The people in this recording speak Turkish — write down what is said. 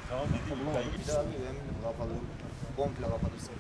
Tamam dediğim gibi ben Bir de abi hem kapalı, komple kapatırsın.